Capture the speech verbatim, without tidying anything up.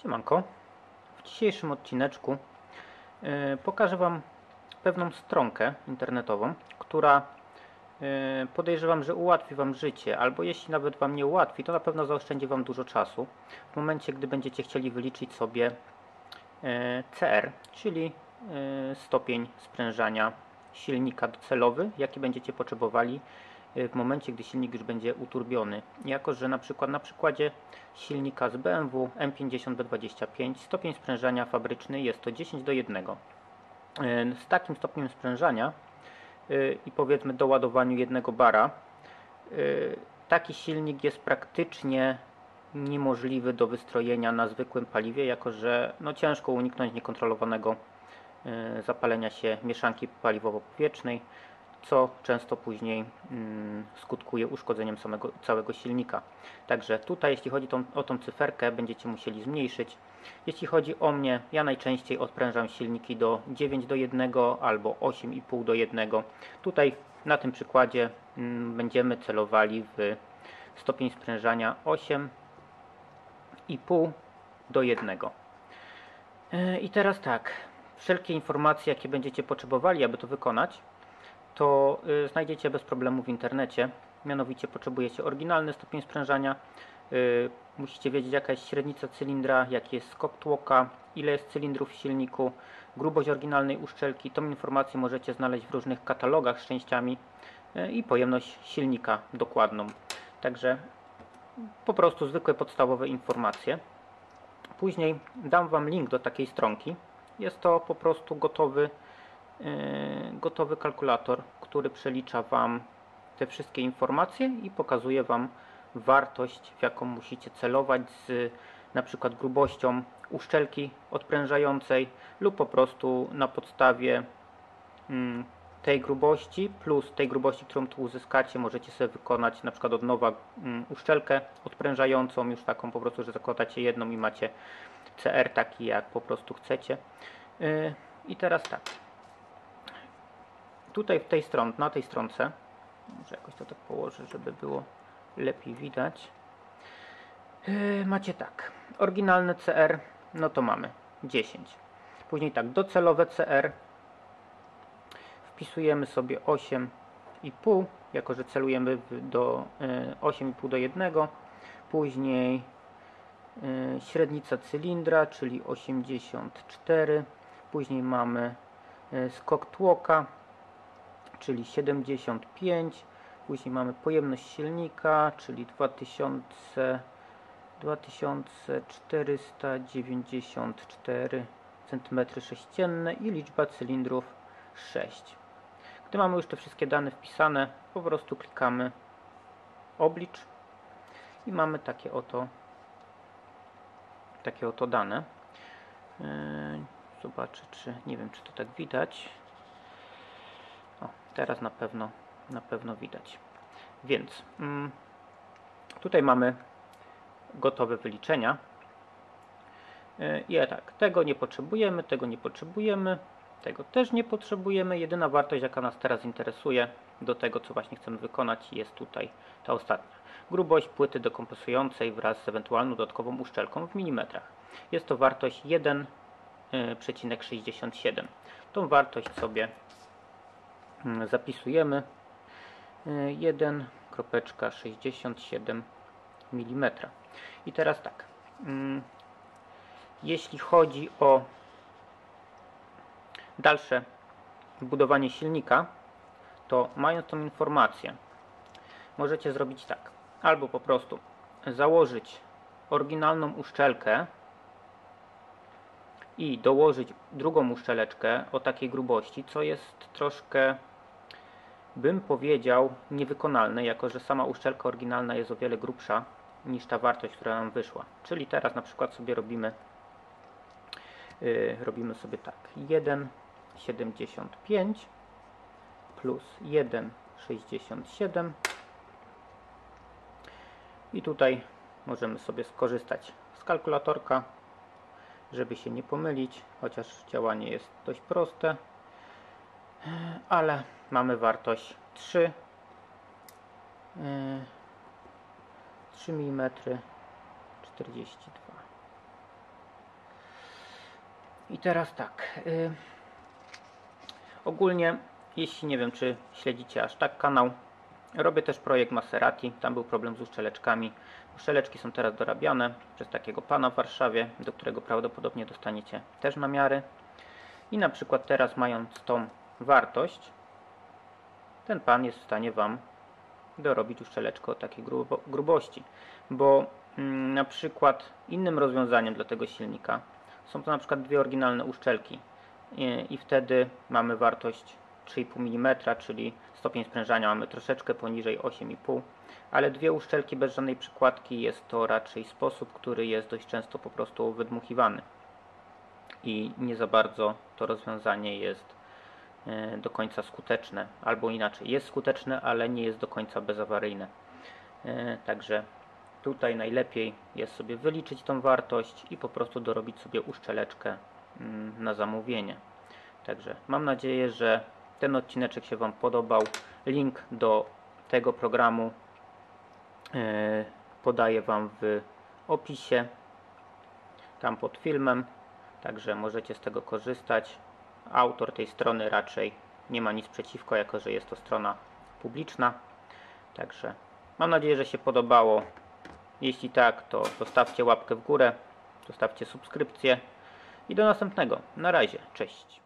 Siemanko. W dzisiejszym odcineczku yy, pokażę Wam pewną stronkę internetową, która yy, podejrzewam, że ułatwi Wam życie, albo jeśli nawet Wam nie ułatwi, to na pewno zaoszczędzi Wam dużo czasu w momencie, gdy będziecie chcieli wyliczyć sobie yy, C R, czyli yy, stopień sprężania silnika docelowy, jaki będziecie potrzebowali w momencie, gdy silnik już będzie uturbiony. Jako że na przykład na przykładzie silnika z B M W M pięćdziesiąt B dwadzieścia pięć stopień sprężania fabryczny jest to dziesięć do jednego. Z takim stopniem sprężania i powiedzmy doładowaniu jednego bara taki silnik jest praktycznie niemożliwy do wystrojenia na zwykłym paliwie, jako że no, ciężko uniknąć niekontrolowanego zapalenia się mieszanki paliwowo-powietrznej, co często później mm, skutkuje uszkodzeniem samego, całego silnika. Także tutaj, jeśli chodzi tą, o tą cyferkę, będziecie musieli zmniejszyć. Jeśli chodzi o mnie, ja najczęściej odprężam silniki do dziewięć do jednego albo osiem i pół do jednego. Tutaj na tym przykładzie mm, będziemy celowali w stopień sprężania osiem i pół do jednego. Yy, I teraz tak, wszelkie informacje, jakie będziecie potrzebowali, aby to wykonać, to y, znajdziecie bez problemu w internecie. Mianowicie potrzebujecie oryginalny stopień sprężania, y, musicie wiedzieć, jaka jest średnica cylindra, jaki jest skok tłoka, ile jest cylindrów w silniku, grubość oryginalnej uszczelki. Tą informację możecie znaleźć w różnych katalogach z częściami y, i pojemność silnika dokładną. Także po prostu zwykłe podstawowe informacje. Później dam Wam link do takiej stronki. Jest to po prostu gotowy gotowy kalkulator, który przelicza Wam te wszystkie informacje i pokazuje Wam wartość, w jaką musicie celować z na przykład grubością uszczelki odprężającej lub po prostu na podstawie tej grubości plus tej grubości, którą tu uzyskacie, możecie sobie wykonać na przykład od nowa uszczelkę odprężającą, już taką po prostu, że zakładacie jedną i macie C R taki, jak po prostu chcecie. I teraz tak. Tutaj w tej stron, na tej stronce, może jakoś to tak położę, żeby było lepiej widać, yy, macie tak, oryginalne C R, no to mamy dziesięć. Później tak, docelowe C R, wpisujemy sobie osiem i pół, jako że celujemy do yy, osiem i pół do jednego. Później yy, średnica cylindra, czyli osiemdziesiąt cztery. Później mamy yy, skok tłoka, czyli siedemdziesiąt pięć, później mamy pojemność silnika, czyli dwa tysiące czterysta dziewięćdziesiąt cztery centymetry sześcienne i liczba cylindrów sześć. Gdy mamy już te wszystkie dane wpisane, po prostu klikamy oblicz i mamy takie oto takie oto dane. Zobaczę, czy nie wiem, czy to tak widać. O, teraz na pewno, na pewno widać. Więc mm, tutaj mamy gotowe wyliczenia. I ja tak, tego nie potrzebujemy, tego nie potrzebujemy, tego też nie potrzebujemy. Jedyna wartość, jaka nas teraz interesuje do tego, co właśnie chcemy wykonać, jest tutaj ta ostatnia. Grubość płyty dekompresującej wraz z ewentualną dodatkową uszczelką w milimetrach. Jest to wartość jeden przecinek sześćdziesiąt siedem. Tą wartość sobie zapisujemy jeden przecinek sześćdziesiąt siedem milimetra. I teraz tak, jeśli chodzi o dalsze budowanie silnika, to mając tą informację, możecie zrobić tak, albo po prostu założyć oryginalną uszczelkę i dołożyć drugą uszczeleczkę o takiej grubości, co jest troszkę, bym powiedział, niewykonalne, jako że sama uszczelka oryginalna jest o wiele grubsza niż ta wartość, która nam wyszła. Czyli teraz na przykład sobie robimy yy, robimy sobie tak, jeden przecinek siedemdziesiąt pięć plus jeden przecinek sześćdziesiąt siedem i tutaj możemy sobie skorzystać z kalkulatorka, żeby się nie pomylić, chociaż działanie jest dość proste, ale mamy wartość trzy milimetry czterdzieści dwa. I teraz tak. Yy, ogólnie, jeśli nie wiem, czy śledzicie aż tak kanał, robię też projekt Maserati. Tam był problem z uszczeleczkami. Uszczeleczki są teraz dorabiane przez takiego pana w Warszawie, do którego prawdopodobnie dostaniecie też namiary. I na przykład teraz, mając tą wartość, ten pan jest w stanie Wam dorobić uszczeleczkę o takiej grubo, grubości. Bo mm, na przykład innym rozwiązaniem dla tego silnika są to na przykład dwie oryginalne uszczelki. I, i wtedy mamy wartość trzy i pół milimetra, czyli stopień sprężania mamy troszeczkę poniżej osiem i pół, ale dwie uszczelki bez żadnej przykładki jest to raczej sposób, który jest dość często po prostu wydmuchiwany. I nie za bardzo to rozwiązanie jest do końca skuteczne, albo inaczej, jest skuteczne, ale nie jest do końca bezawaryjne. Także tutaj najlepiej jest sobie wyliczyć tą wartość i po prostu dorobić sobie uszczeleczkę na zamówienie. Także mam nadzieję, że ten odcineczek się Wam podobał. Link do tego programu podaję Wam w opisie, tam pod filmem, także możecie z tego korzystać. Autor tej strony raczej nie ma nic przeciwko, jako że jest to strona publiczna. Także mam nadzieję, że się podobało. Jeśli tak, to zostawcie łapkę w górę, zostawcie subskrypcję i do następnego. Na razie, cześć.